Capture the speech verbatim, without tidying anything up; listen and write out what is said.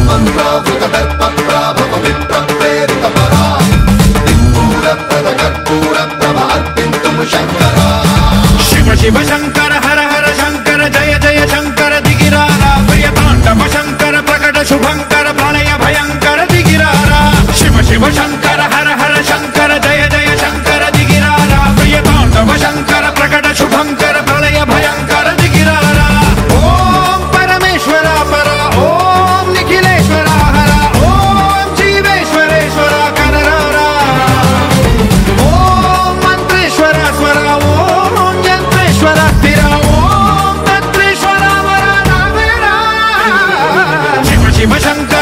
शिव शंकर हर हर शंकर जय जय शंकर दिगिरारा प्रियतांडव शंकर प्रकट शुभंकर प्रलय भयंकर दिगिरारा शिव शिव शंकर हर हर शंकर जय जय शंकर दिगिरारा प्रियतांडव शंकर प्रकट शुभंकर प्रलय भयंकर दिगिरारा ओम परमेश्वरा परा ओम निखिलेश्वरा हरा ओम जीवेश्वरेश्वरा कररारा ओम मंत्रेश्वरा स्वरा ओम यंत्रेश्वरा स्थिरा ओम तंत्रेश्वरा वरा नावेरा शिव शिव शंकर